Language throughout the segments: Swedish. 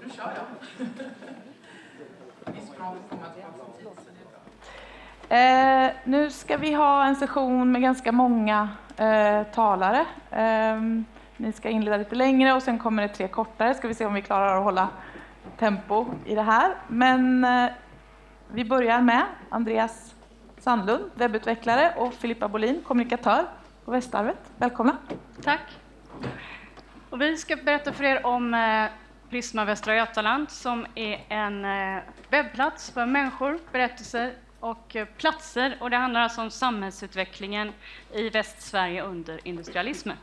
Nu kör jag. Det är så bra att komma tillbaka till tid, så det är bra. Nu ska vi ha en session med ganska många talare. Ni ska inleda lite längre och sen kommer det 3 kortare. Ska vi se om vi klarar att hålla tempo i det här. Men vi börjar med Andreas Sandlund, webbutvecklare, och Filippa Bolin, kommunikatör på Västarvet. Välkomna. Tack. Och vi ska berätta för er om Prisma Västra Götaland, som är en webbplats för människor, berättelser och platser. Och det handlar alltså om samhällsutvecklingen i Västsverige under industrialismen.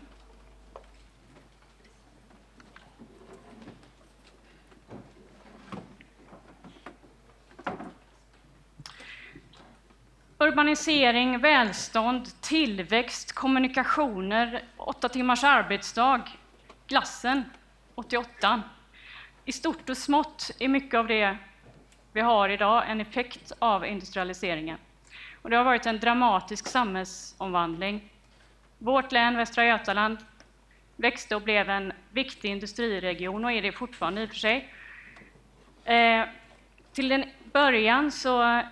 Urbanisering, välstånd, tillväxt, kommunikationer, 8 timmars arbetsdag, glassen, 88. I stort och smått är mycket av det vi har idag en effekt av industrialiseringen. Och det har varit en dramatisk samhällsomvandling. Vårt län, Västra Götaland, växte och blev en viktig industriregion och är det fortfarande i och för sig. Till en början så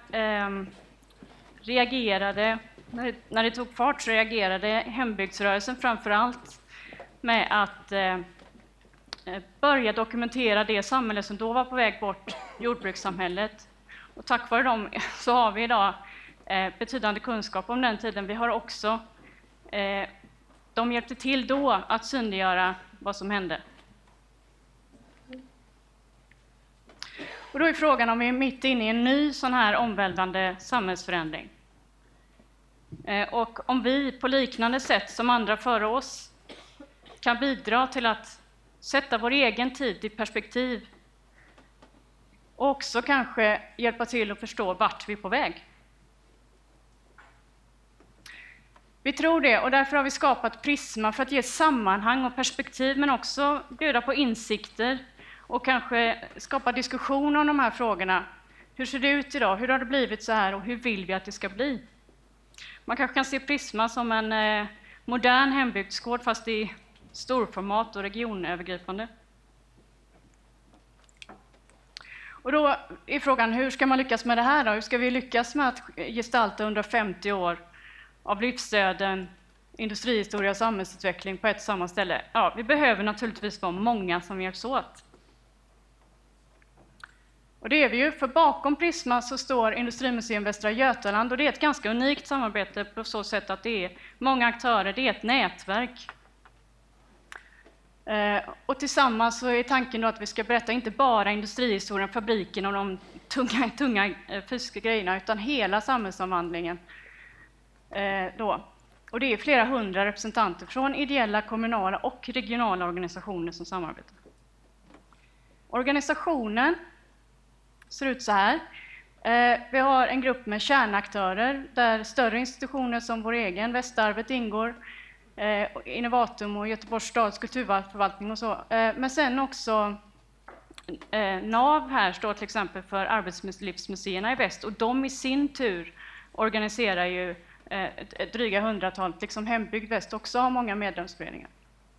när det tog fart så reagerade hembygdsrörelsen framför allt med att börja dokumentera det samhälle som då var på väg bort, jordbrukssamhället. Och tack vare dem så har vi idag betydande kunskap om den tiden. Vi har också, de hjälpte till då att synliggöra vad som hände. Och då är frågan om vi är mitt inne i en ny sån här omvälvande samhällsförändring. Och om vi på liknande sätt som andra före oss kan bidra till att sätta vår egen tid i perspektiv och också kanske hjälpa till att förstå vart vi är på väg. Vi tror det, och därför har vi skapat Prisma för att ge sammanhang och perspektiv, men också bjuda på insikter och kanske skapa diskussion om de här frågorna. Hur ser det ut idag? Hur har det blivit så här och hur vill vi att det ska bli? Man kanske kan se Prisma som en modern hembygdsgård fast i storformat och regionövergripande. Och då är frågan, hur ska man lyckas med det här då? Hur ska vi lyckas med att gestalta 150 år av livsöden, industrihistoria och samhällsutveckling på ett samma ställe? Ja, vi behöver naturligtvis vara många som hjälps åt. Och det är vi ju, för bakom Prisma så står Industrimuseum Västra Götaland, och det är ett ganska unikt samarbete på så sätt att det är många aktörer, det är ett nätverk. Och tillsammans så är tanken då att vi ska berätta inte bara industrihistorien, fabriken och de tunga fysiska grejerna, utan hela samhällsomvandlingen. Och det är flera hundra representanter från ideella, kommunala och regionala organisationer som samarbetar. Organisationen ser ut så här. Vi har en grupp med kärnaktörer där större institutioner som vår egen, Västarvet, ingår. Innovatum och Göteborgs stads kulturförvaltning och så. Men sen också NAV här står till exempel för arbetslivsmuseerna i väst, och de i sin tur organiserar ju ett dryga 100-talet, liksom Hembygd Väst också har många medlemsföreningar.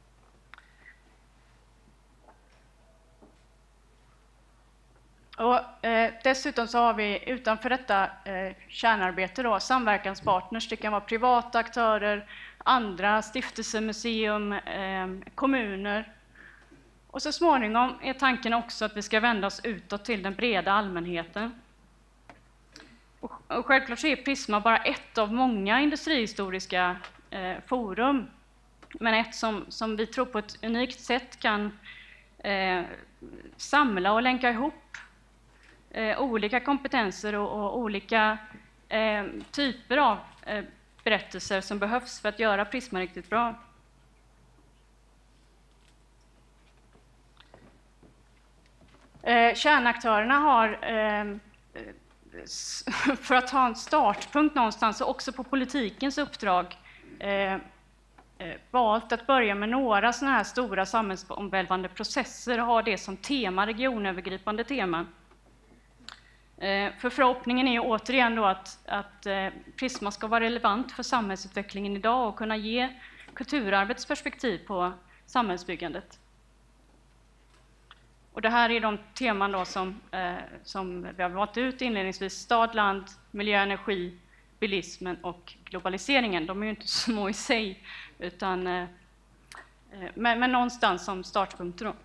Och dessutom så har vi utanför detta kärnarbete då, samverkanspartners. Det kan vara privata aktörer, andra stiftelsemuseum, kommuner. Och så småningom är tanken också att vi ska vända oss utåt till den breda allmänheten. Och självklart så är Prisma bara ett av många industrihistoriska forum, men ett som vi tror på ett unikt sätt kan samla och länka ihop olika kompetenser och olika typer av berättelser som behövs för att göra Prisma riktigt bra. Kärnaktörerna har, för att ha en startpunkt någonstans och också på politikens uppdrag, valt att börja med några sådana här stora samhällsomvälvande processer och ha det som tema, regionövergripande tema. För förhoppningen är återigen då att Prisma ska vara relevant för samhällsutvecklingen idag och kunna ge kulturarvets perspektiv på samhällsbyggandet. Och det här är de teman då som vi har valt ut inledningsvis: stad, land, miljö, energi, bilismen och globaliseringen. De är ju inte små i sig, utan, men någonstans som startpunkter då.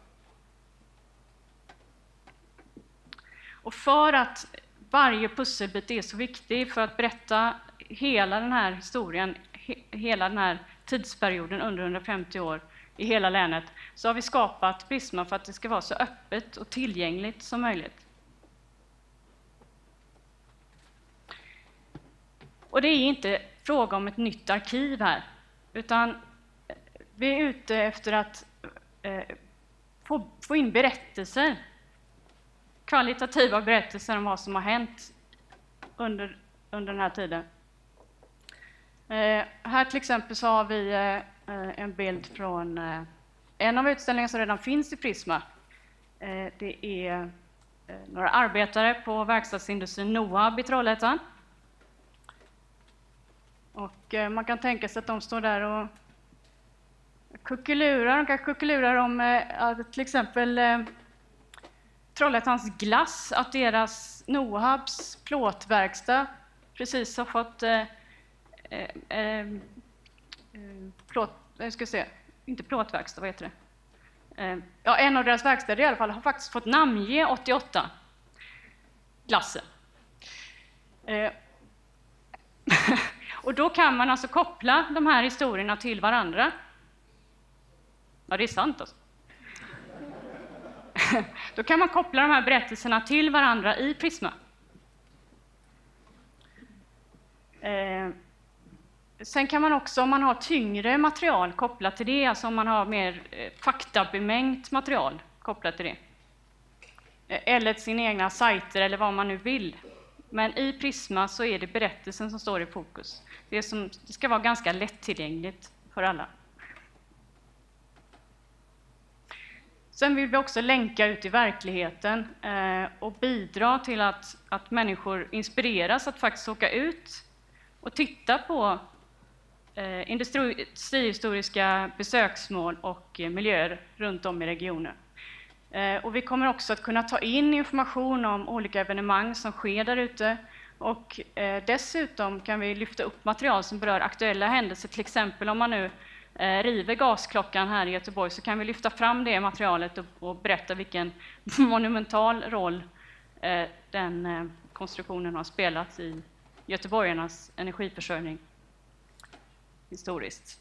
Och för att varje pusselbit är så viktig för att berätta hela den här historien, hela den här tidsperioden under 150 år i hela länet, så har vi skapat Prisma för att det ska vara så öppet och tillgängligt som möjligt. Och det är inte fråga om ett nytt arkiv här, utan vi är ute efter att få in berättelser, kvalitativa berättelser om vad som har hänt under den här tiden. Här till exempel så har vi en bild från en av utställningarna som redan finns i Prisma. Det är några arbetare på verkstadsindustrin Nohab i Trollhättan. Och man kan tänka sig att de står där och kuckelurar. De kanske kuckelurar om till exempel Trollhättans glass, att deras Nohabs plåtverkstad precis har fått inte plåtverkstad, vad heter det? Ja, en av deras verkstäder i alla fall har faktiskt fått namnge 88 glassen. Och då kan man alltså koppla de här historierna till varandra. Ja, det är sant alltså. Då kan man koppla de här berättelserna till varandra i Prisma. Sen kan man också, om man har tyngre material kopplat till det, alltså om man har mer faktabemängt material kopplat till det, eller sina egna sajter eller vad man nu vill. Men i Prisma så är det berättelsen som står i fokus. Det ska vara ganska lättillgängligt för alla. Sen vill vi också länka ut i verkligheten och bidra till att människor inspireras att faktiskt åka ut och titta på industrihistoriska besöksmål och miljöer runt om i regionen. Och vi kommer också att kunna ta in information om olika evenemang som sker där ute, och dessutom kan vi lyfta upp material som berör aktuella händelser. Till exempel om man nu river gasklockan här i Göteborg, så kan vi lyfta fram det materialet och berätta vilken monumental roll den konstruktionen har spelat i göteborgarnas energiförsörjning historiskt.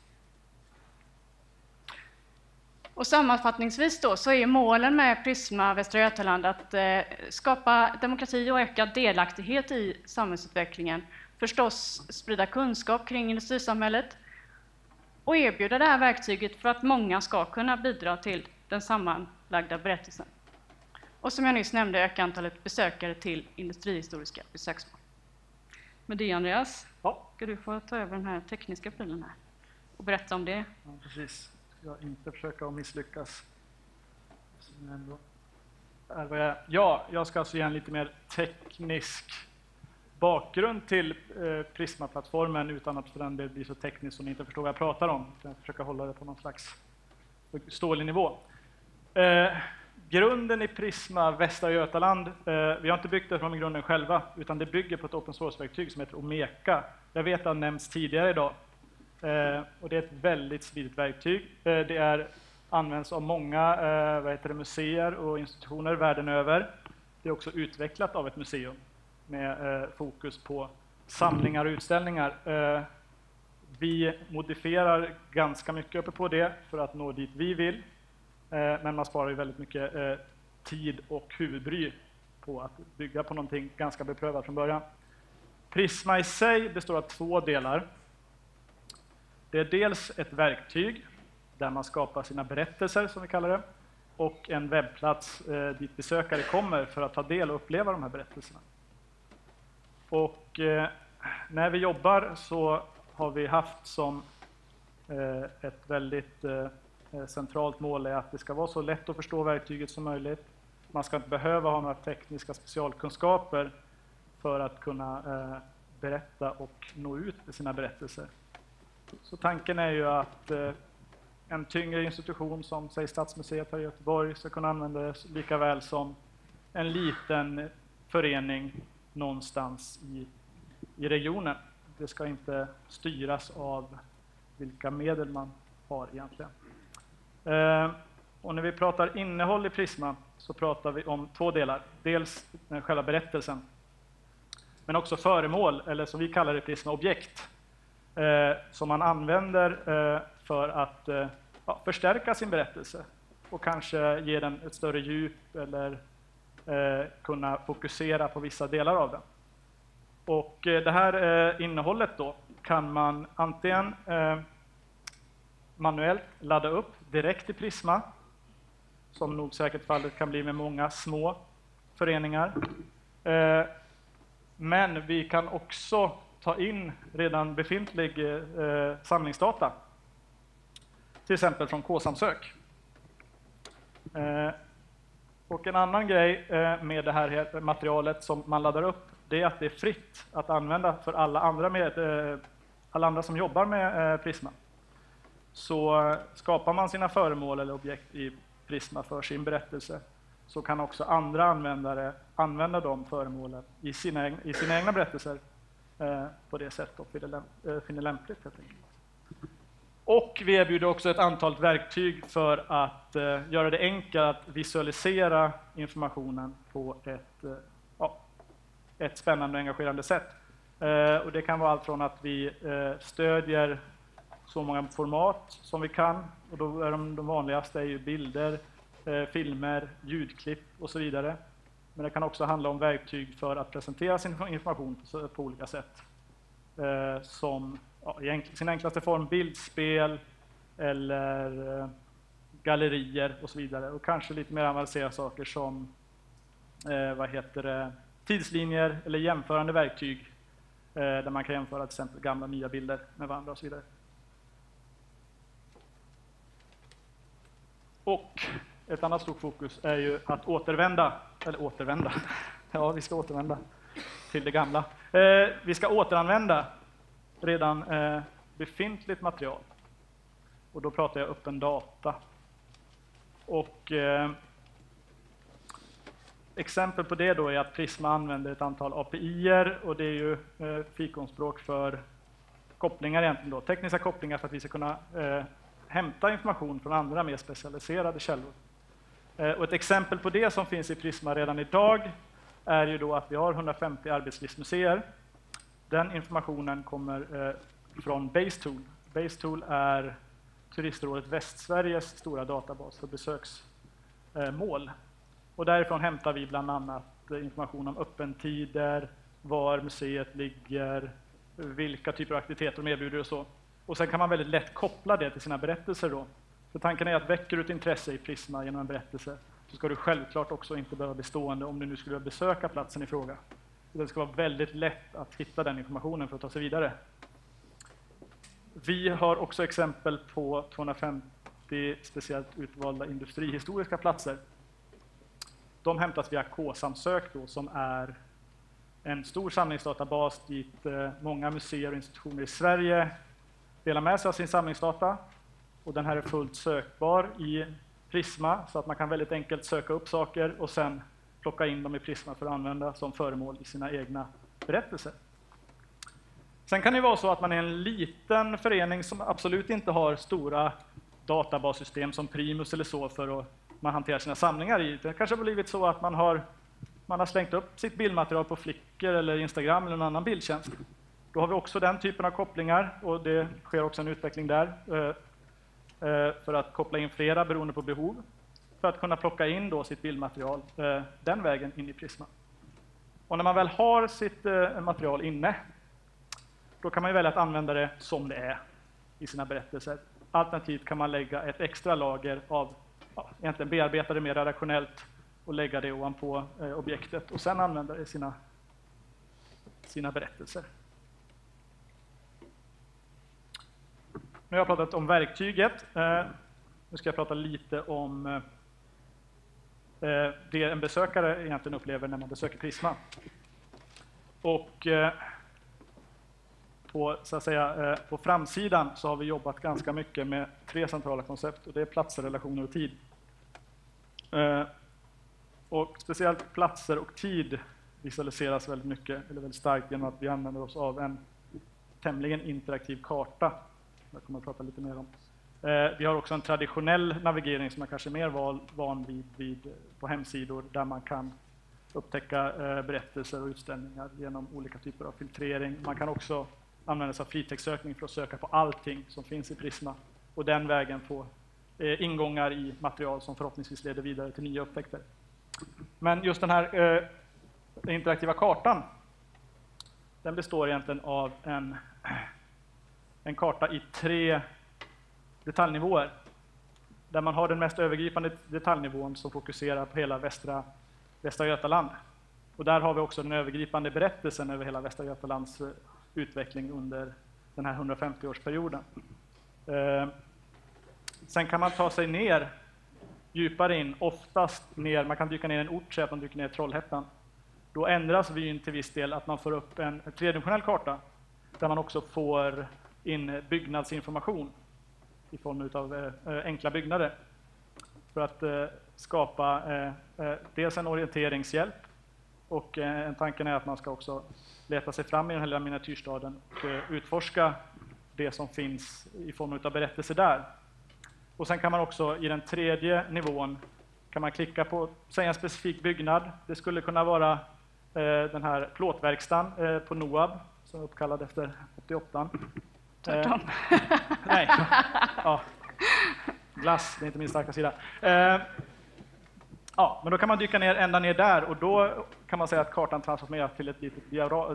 Och sammanfattningsvis då, så är målen med Prisma Västra Götaland att skapa demokrati och ökad delaktighet i samhällsutvecklingen, förstås sprida kunskap kring industrisamhället och erbjuda det här verktyget för att många ska kunna bidra till den sammanlagda berättelsen. Och som jag nyss nämnde, öka antalet besökare till industrihistoriska besöksmål. Med det, Andreas, ska du få ta över den här tekniska prylen här och berätta om det. Ja, precis. Jag inte försöka att misslyckas. Ja, jag ska alltså ge en lite mer teknisk bakgrund till Prisma-plattformen utan att för den del blir så tekniskt som ni inte förstår vad jag pratar om. Jag ska försöka hålla det på någon slags stålig nivå. Grunden i Prisma Västra Götaland, vi har inte byggt det från grunden själva, utan det bygger på ett open source-verktyg som heter Omeka. Jag vet att det har nämnts tidigare idag. Och det är ett väldigt smidigt verktyg. Det används av många museer och institutioner världen över. Det är också utvecklat av ett museum med fokus på samlingar och utställningar. Vi modifierar ganska mycket uppe på det för att nå dit vi vill. Men man sparar ju väldigt mycket tid och huvudbry på att bygga på någonting ganska beprövat från början. Prisma i sig består av två delar. Det är dels ett verktyg där man skapar sina berättelser, som vi kallar det, och en webbplats dit besökare kommer för att ta del och uppleva de här berättelserna. Och när vi jobbar så har vi haft som ett väldigt centralt mål är att det ska vara så lätt att förstå verktyget som möjligt. Man ska inte behöva ha några tekniska specialkunskaper för att kunna berätta och nå ut med sina berättelser. Så tanken är ju att en tyngre institution som säg Stadsmuseet här i Göteborg ska kunna använda det lika väl som en liten förening någonstans i regionen. Det ska inte styras av vilka medel man har egentligen. Och när vi pratar innehåll i Prisma så pratar vi om två delar. Dels själva berättelsen, men också föremål, eller som vi kallar det Prisma, objekt, som man använder för att förstärka sin berättelse och kanske ge den ett större djup eller kunna fokusera på vissa delar av den. Och det här innehållet då kan man antingen manuellt ladda upp direkt i Prisma, som nog säkert fallet kan bli med många små föreningar. Men vi kan också ta in redan befintlig samlingsdata, till exempel från K-samsök. Och en annan grej med det här materialet som man laddar upp, det är att det är fritt att använda för alla andra som jobbar med Prisma. Så skapar man sina föremål eller objekt i Prisma för sin berättelse, så kan också andra användare använda de föremålen i sina egna berättelser på det sätt de finner lämpligt, helt enkelt. Och vi erbjuder också ett antal verktyg för att göra det enkelt att visualisera informationen på ett spännande och engagerande sätt. Och det kan vara allt från att vi stödjer så många format som vi kan, och då är de vanligaste är ju bilder, filmer, ljudklipp och så vidare. Men det kan också handla om verktyg för att presentera sin information på olika sätt. Som i sin enklaste form bildspel eller gallerier och så vidare. Och kanske lite mer avancerade saker som tidslinjer eller jämförande verktyg där man kan jämföra till exempel gamla och nya bilder med varandra och så vidare. Och ett annat stort fokus är ju att återvända. Ja, vi ska återvända till det gamla. Vi ska återanvända redan befintligt material. Och då pratar jag öppen data. Och exempel på det då är att Prisma använder ett antal API:er, och det är ju fikonspråk för kopplingar egentligen då. Tekniska kopplingar för att vi ska kunna hämta information från andra mer specialiserade källor. Och ett exempel på det som finns i Prisma redan idag är ju då att vi har 150 arbetslivsmuseer. Den informationen kommer från Basetool. Basetool är Turistrådet Västsveriges stora databas för besöksmål. Och därifrån hämtar vi bland annat information om öppentider, var museet ligger, vilka typer av aktiviteter de erbjuder och så. Och sen kan man väldigt lätt koppla det till sina berättelser då. För tanken är att väcker du ett intresse i Prisma genom en berättelse, så ska du självklart också inte behöva bli stående om du nu skulle besöka platsen i fråga. Det ska vara väldigt lätt att hitta den informationen för att ta sig vidare. Vi har också exempel på 250 speciellt utvalda industrihistoriska platser. De hämtas via K-samsök då, som är en stor samlingsdatabas dit många museer och institutioner i Sverige delar med sig av sin samlingsdata. Och den här är fullt sökbar i Prisma, så att man kan väldigt enkelt söka upp saker och sen plocka in dem i Prisma för att använda som föremål i sina egna berättelser. Sen kan det vara så att man är en liten förening som absolut inte har stora databassystem som Primus eller så för att man hanterar sina samlingar i. Det kanske har blivit så att man har slängt upp sitt bildmaterial på Flickr eller Instagram eller någon annan bildtjänst. Då har vi också den typen av kopplingar, och det sker också en utveckling där för att koppla in flera beroende på behov, för att kunna plocka in då sitt bildmaterial den vägen in i Prisma. Och när man väl har sitt material inne, då kan man ju välja att använda det som det är i sina berättelser. Alternativt kan man lägga ett extra lager av, egentligen bearbeta det mer redaktionellt och lägga det ovanpå objektet och sen använda det i sina berättelser. Nu har jag pratat om verktyget. Nu ska jag prata lite om det en besökare egentligen upplever när man besöker Prisma. Och på, så att säga, på framsidan så har vi jobbat ganska mycket med 3 centrala koncept, och det är platser, relationer och tid. Och speciellt platser och tid visualiseras väldigt mycket, eller väldigt starkt, genom att vi använder oss av en tämligen interaktiv karta. Jag kommer att prata lite mer om. Vi har också en traditionell navigering som man kanske är mer van vid på hemsidor, där man kan upptäcka berättelser och utställningar genom olika typer av filtrering. Man kan också använda sig av fritextsökning för att söka på allting som finns i Prisma, och den vägen få ingångar i material som förhoppningsvis leder vidare till nya upptäckter. Men just den här interaktiva kartan, den består egentligen av en karta i 3 detaljnivåer, där man har den mest övergripande detaljnivån som fokuserar på hela Västra Götaland. Och där har vi också den övergripande berättelsen över hela Västra Götalands utveckling under den här 150-årsperioden. Sen kan man ta sig ner djupare in, oftast ner, man kan dyka ner en ort, säg att man dyker ner i Trollhättan. Då ändras vyn till viss del, att man får upp en tredimensionell karta där man också får in byggnadsinformation i form av enkla byggnader, för att skapa dels en orienteringshjälp, och en tanken är att man ska också leta sig fram i den här miniatyrstaden och utforska det som finns i form av berättelser där. Och sen kan man också i den 3:e nivån kan man klicka på, säg en specifik byggnad. Det skulle kunna vara den här plåtverkstan på Noab, som är uppkallad efter 88. Tvärtom. Nej, ja. Glass, det är inte min starka sida. Ja, men då kan man dyka ner ända ner där, och då kan man säga att kartan transformeras till ett litet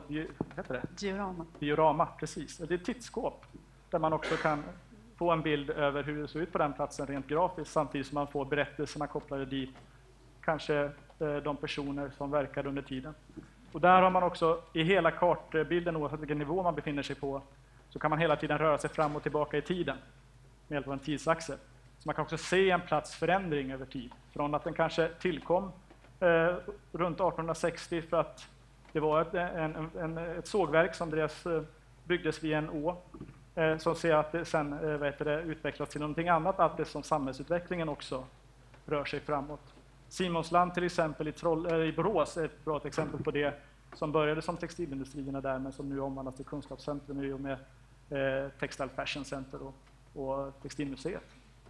diorama, precis. Det är ett tittskåp där man också kan få en bild över hur det ser ut på den platsen rent grafiskt, samtidigt som man får berättelserna kopplade dit, kanske de personer som verkade under tiden. Och där har man också i hela kartbilden, oavsett vilken nivå man befinner sig på, så kan man hela tiden röra sig fram och tillbaka i tiden med hjälp av en tidsaxel. Så man kan också se en plats förändring över tid, från att den kanske tillkom runt 1860 för att det var ett sågverk som byggdes vid en å, så ser jag att det sen utvecklas till någonting annat, att det som samhällsutvecklingen också rör sig framåt. Simonsland till exempel i Borås är ett bra exempel på det, som började som textilindustrierna där, men som nu omvandlas till kunskapscentrum i och med Textile Fashion Center och Textilmuseet.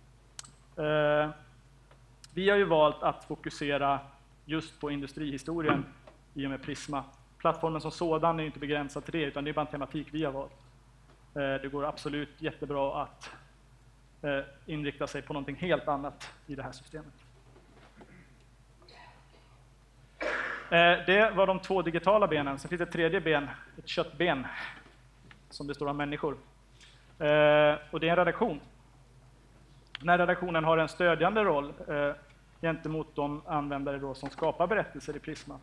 Vi har ju valt att fokusera just på industrihistorien i och med Prisma. Plattformen som sådan är inte begränsad till det, utan det är bara en tematik vi har valt. Det går absolut jättebra att inrikta sig på någonting helt annat i det här systemet. Det var de 2 digitala benen. Sen finns det ett 3:e ben, ett köttben, som består av människor. Och det är en redaktion. Den här redaktionen har en stödjande roll gentemot de användare då som skapar berättelser i Prisma.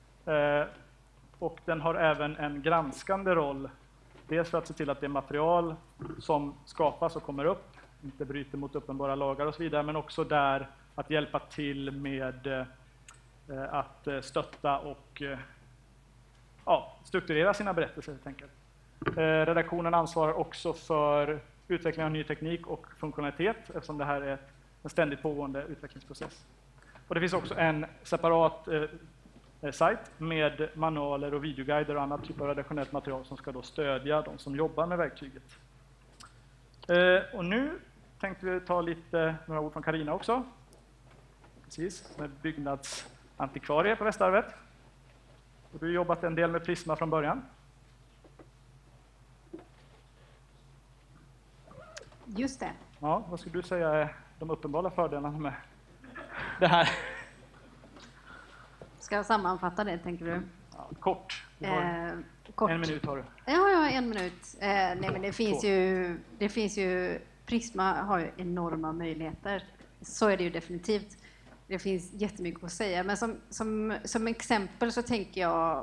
Och den har även en granskande roll, dels för att se till att det material som skapas och kommer upp inte bryter mot uppenbara lagar och så vidare, men också där att hjälpa till med att stötta och strukturera sina berättelser helt enkelt. Redaktionen ansvarar också för utveckling av ny teknik och funktionalitet, eftersom det här är en ständigt pågående utvecklingsprocess. Och det finns också en separat sajt med manualer och videoguider och annat typ av redaktionellt material som ska då stödja de som jobbar med verktyget. Och nu tänkte vi ta några ord från Carina också. Precis, som är byggnadsantikvarie på Västarvet. Och du har jobbat en del med Prisma från början. Just det. Ja, vad skulle du säga är de uppenbara fördelarna med det här? Ska jag sammanfatta det, tänker du? Ja, kort. Kort. 1 minut har du. Ja, 1 minut. Nej, men det finns ju... Prisma har ju enorma möjligheter. Så är det ju definitivt. Det finns jättemycket att säga. Men som exempel så tänker jag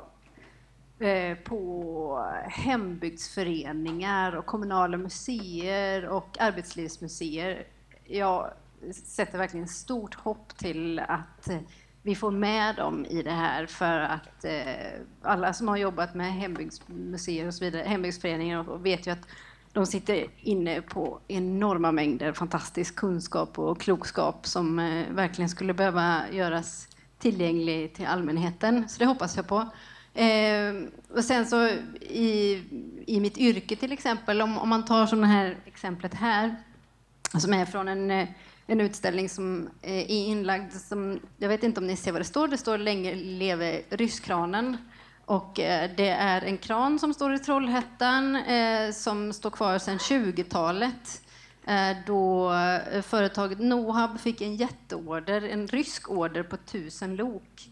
på hembygdsföreningar och kommunala museer och arbetslivsmuseer. Jag sätter verkligen stort hopp till att vi får med dem i det här, för att alla som har jobbat med hembygdsmuseer och så vidare, hembygdsföreningar, och vet ju att de sitter inne på enorma mängder fantastisk kunskap och klokskap som verkligen skulle behöva göras tillgänglig till allmänheten. Så det hoppas jag på. Och sen så i mitt yrke till exempel, om man tar som det här exemplet här, som är från en utställning som är inlagd, som, jag vet inte om ni ser vad det står länge leve rysskranen. Och det är en kran som står i Trollhättan som står kvar sedan 20-talet. Då företaget Nohab fick en jätteorder, en rysk order på 1000 lok.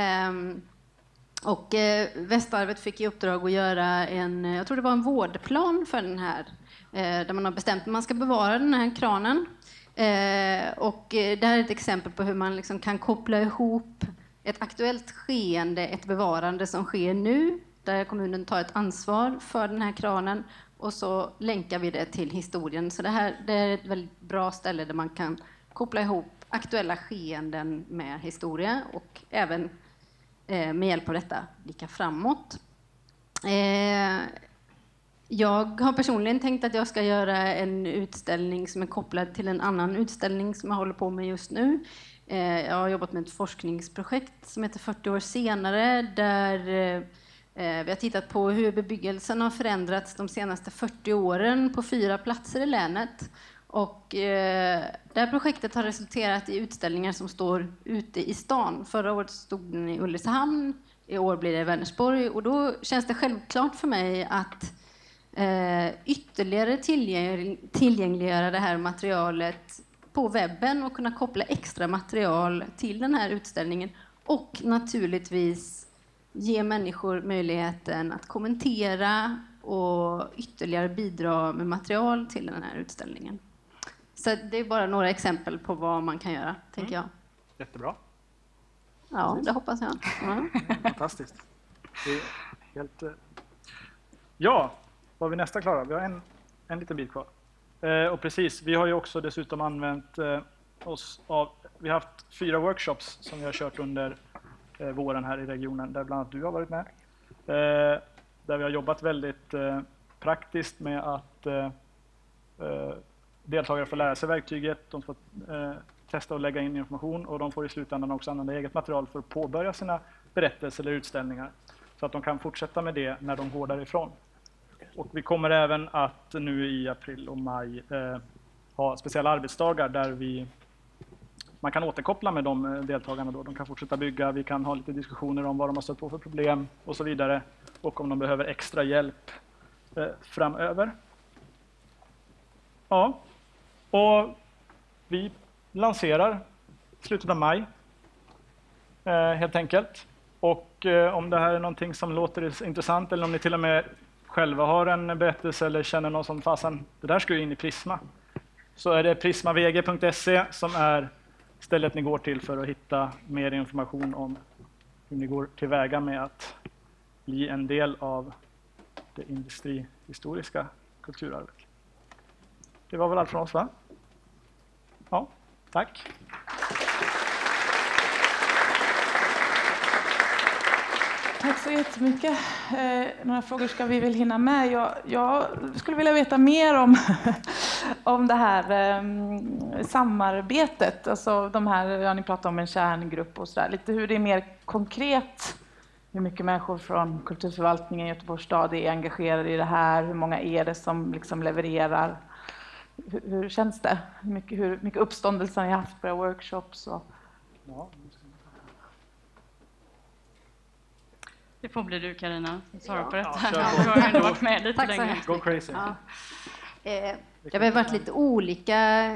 Och Västarvet fick i uppdrag att göra jag tror det var en vårdplan för den här. Där man har bestämt att man ska bevara den här kranen. Och det här är ett exempel på hur man liksom kan koppla ihop ett aktuellt skeende, ett bevarande som sker nu, där kommunen tar ett ansvar för den här kranen, och så länkar vi det till historien. Så det är ett väldigt bra ställe där man kan koppla ihop aktuella skeenden med historia, och även med hjälp av detta blicka framåt. Jag har personligen tänkt att jag ska göra en utställning som är kopplad till en annan utställning som jag håller på med just nu. Jag har jobbat med ett forskningsprojekt som heter 40 år senare, där vi har tittat på hur bebyggelsen har förändrats de senaste 40 åren på 4 platser i länet. Och det här projektet har resulterat i utställningar som står ute i stan. Förra året stod den i Ulricehamn, i år blir det i Vänersborg. Och då känns det självklart för mig att ytterligare tillgängliggöra det här materialet på webben och kunna koppla extra material till den här utställningen, och naturligtvis ge människor möjligheten att kommentera och ytterligare bidra med material till den här utställningen. Så det är bara några exempel på vad man kan göra, tänker jag. Jättebra. Ja, det hoppas jag. Ja. Fantastiskt. Det är helt... Ja, vad har vi nästa klara? Vi har en liten bit kvar. Och precis, vi har ju också dessutom använt oss av... Vi har haft 4 workshops som vi har kört under våren här i regionen, där bland annat du har varit med. Där vi har jobbat väldigt praktiskt med att deltagare får lära sig verktyget, de får testa och lägga in information, och de får i slutändan också använda eget material för att påbörja sina berättelser eller utställningar, så att de kan fortsätta med det när de går därifrån. Och vi kommer även att nu i april och maj ha speciella arbetsdagar där man kan återkoppla med de deltagarna då. De kan fortsätta bygga, vi kan ha lite diskussioner om vad de har stött på för problem och så vidare, och om de behöver extra hjälp framöver. Ja, och vi lanserar slutet av maj helt enkelt. Och om det här är någonting som låter intressant, eller om ni till och med själva har en berättelse eller känner någon som fasen, det där ska ju in i Prisma, så är det prismavg.se som är stället ni går till för att hitta mer information om hur ni går tillväga med att bli en del av det industrihistoriska kulturarvet. Det var väl allt från oss, va? Ja, tack. Tack så jättemycket. Några frågor ska vi väl hinna med. Jag skulle vilja veta mer om det här samarbetet. Alltså de här, ni pratar om en kärngrupp och sådär. Lite hur det är mer konkret. Hur mycket människor från kulturförvaltningen i Göteborgs stad är engagerade i det här. Hur många är det som liksom levererar? Hur känns det? Hur mycket uppståndelse har ni haft på era workshops? Och... Ja. Det får bli du, Carina, som svarar på detta. Ja, du har ju ändå varit med lite Tack så länge. hemskt. Go crazy. Ja. Det har väl varit lite olika...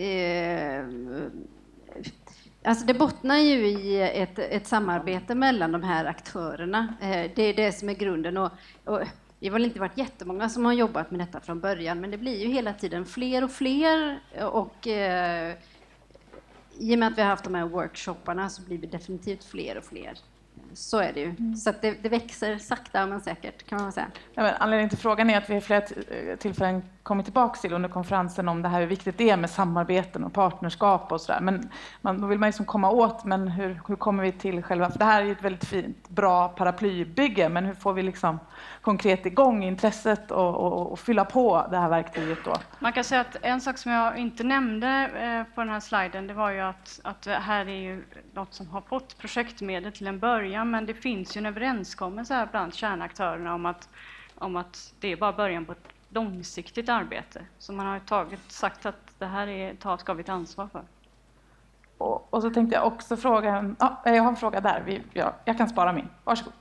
Alltså det bottnar ju i ett samarbete mellan de här aktörerna. Det är det som är grunden. Och det har väl inte varit jättemånga som har jobbat med detta från början, men det blir ju hela tiden fler och fler. Och i och med att vi har haft de här workshopparna så blir det definitivt fler och fler Så är det ju. Så att det växer sakta men säkert, kan man väl säga. Ja, men anledningen till frågan är att vi har flera tillfällen kommit tillbaka till under konferensen om det här hur viktigt det är med samarbeten och partnerskap och sådär. Men då vill man ju komma åt, men hur kommer vi till själva... För det här är ju ett väldigt fint, bra paraplybygge, men hur får vi liksom konkret igång intresset och fylla på det här verktyget då? Man kan säga att en sak som jag inte nämnde på den här sliden, det var ju att det här är ju något som har fått projektmedel till en början, men det finns ju en överenskommelse här bland kärnaktörerna om att det är bara början på ett långsiktigt arbete. Så man har sagt att det här ska vi ta ansvar för. Och så tänkte jag också fråga, jag har en fråga där, jag kan spara min, varsågod.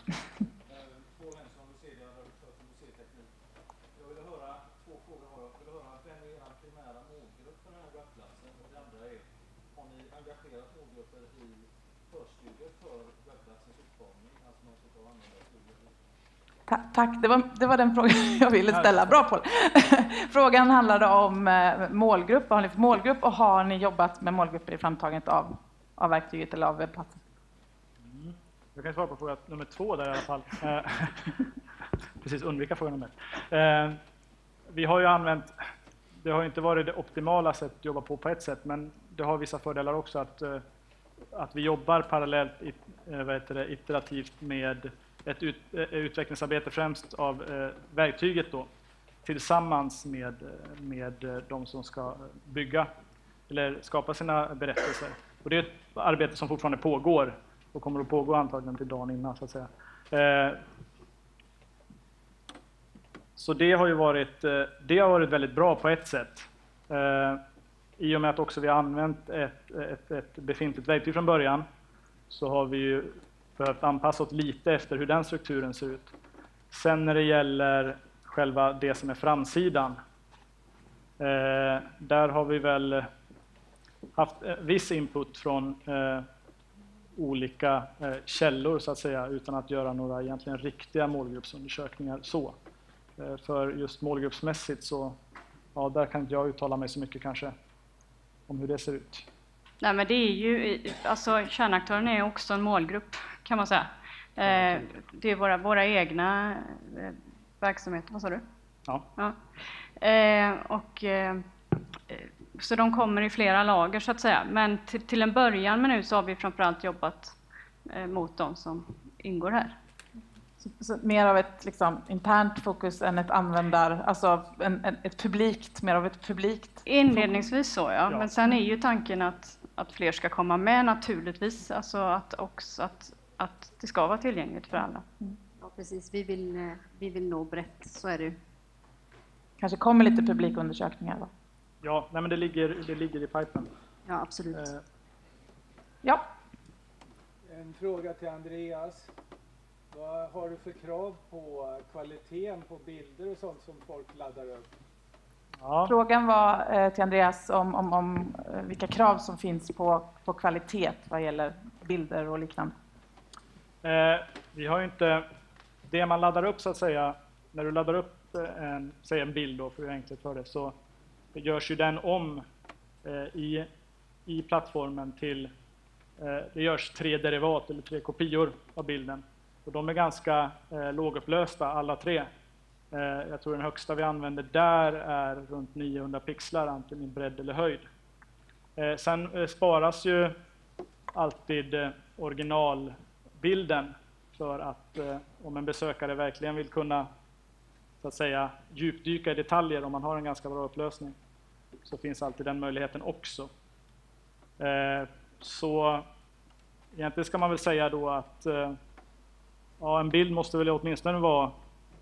Tack, det var den frågan jag ville ställa. Bra Paul. Frågan handlade om målgrupp. Vad har ni för målgrupp och har ni jobbat med målgrupper i framtagandet av verktyget eller av webbplatsen? Jag kan svara på fråga nummer 2 där i alla fall. Precis, undvika fråga nummer 1. Vi har ju använt, det har inte varit det optimala sättet att jobba på ett sätt, men det har vissa fördelar också att vi jobbar parallellt iterativt med ett utvecklingsarbete främst av verktyget då, tillsammans med de som ska bygga eller skapa sina berättelser. Och det är ett arbete som fortfarande pågår och kommer att pågå antagligen till dagen innan, så att säga. Så det har varit väldigt bra på ett sätt. I och med att också vi har använt ett befintligt verktyg från början, så har vi ju behövt anpassa oss lite efter hur den strukturen ser ut. Sen när det gäller själva det som är framsidan, där har vi väl haft viss input från olika källor så att säga, utan att göra några egentligen riktiga målgruppsundersökningar så. För just målgruppsmässigt så, ja, där kan inte jag uttala mig så mycket kanske om hur det ser ut. Nej, men det är ju, alltså kärnaktörerna är också en målgrupp kan man säga. Det är våra egna verksamheter, vad sa du? Ja. Så de kommer i flera lager så att säga. Men till en början nu så har vi framförallt jobbat mot de som ingår här. Så mer av ett liksom internt fokus än ett alltså ett publikt, mer av ett publikt? Inledningsvis så ja. Men sen är ju tanken att fler ska komma med naturligtvis. Alltså att det ska vara tillgängligt för alla. Ja, precis. Vi vill nå brett, så är det ju. Kanske kommer lite publikundersökningar då? Ja, nej, men det ligger i pipen. Ja, absolut. Ja. En fråga till Andreas. Vad har du för krav på kvaliteten på bilder och sånt som folk laddar upp? Ja. Frågan var till Andreas om vilka krav som finns på kvalitet vad gäller bilder och liknande. Vi har ju inte det man laddar upp så att säga. När du laddar upp en bild då, för att enkelt för det, så görs ju den om i plattformen till det görs 3 derivat eller 3 kopior av bilden. Och de är ganska lågupplösta alla 3. Jag tror den högsta vi använder där är runt 900 pixlar, antingen i bredd eller höjd. Sen sparas ju alltid originalbilden för att om en besökare verkligen vill kunna så att säga djupdyka i detaljer, om man har en ganska bra upplösning, så finns alltid den möjligheten också. Så egentligen ska man väl säga då att ja, en bild måste väl åtminstone vara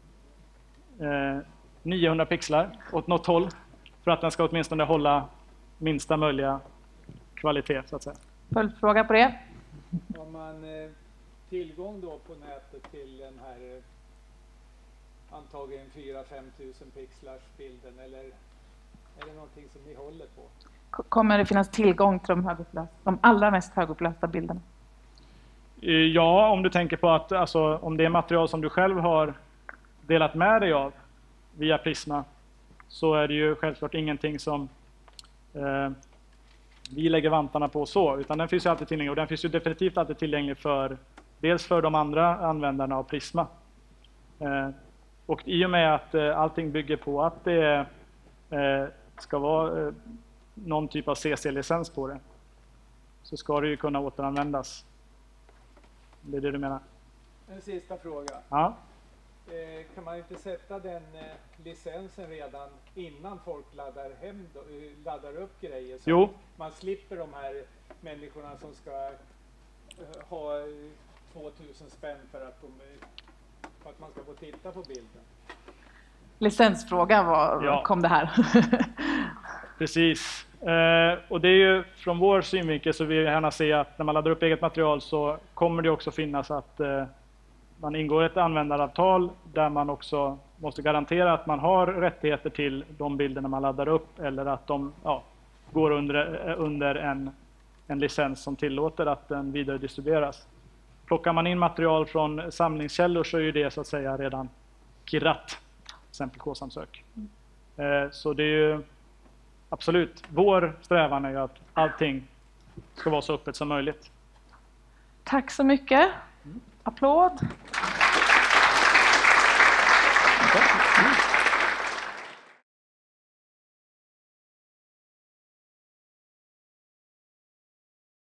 900 pixlar åt något håll för att den ska åtminstone hålla minsta möjliga kvalitet så att säga. Följdfråga på det? Har man tillgång då på nätet till den här antagligen 4-5 tusen pixlars bilden, eller är det någonting som ni håller på? Kommer det finnas tillgång till de allra mest högupplösta bilderna? Ja, om du tänker på att alltså, om det är material som du själv har delat med dig av via Prisma, så är det ju självklart ingenting som vi lägger vantarna på så, utan den finns ju alltid tillgänglig, och den finns ju definitivt alltid tillgänglig för Dels för de andra användarna av Prisma. Och i och med att allting bygger på att det ska vara någon typ av CC-licens på det, så ska det ju kunna återanvändas. Det är det du menar? En sista fråga. Ja. Kan man inte sätta den licensen redan innan folk laddar upp grejer? Så Jo. man slipper de här människorna som ska ha 2000 spänn för att man ska få titta på bilden. Licensfrågan kom det här. Precis. Och det är ju från vår synvinkel så vill vi gärna se att när man laddar upp eget material så kommer det också finnas att man ingår ett användaravtal där man också måste garantera att man har rättigheter till de bilderna man laddar upp, eller att de går under en licens som tillåter att den vidare distribueras. Plockar man in material från samlingskällor så är ju det så att säga redan kirrat, till exempel K-samsök. Så det är ju absolut, vår strävan är ju att allting ska vara så öppet som möjligt. Tack så mycket. Applåd. Okay.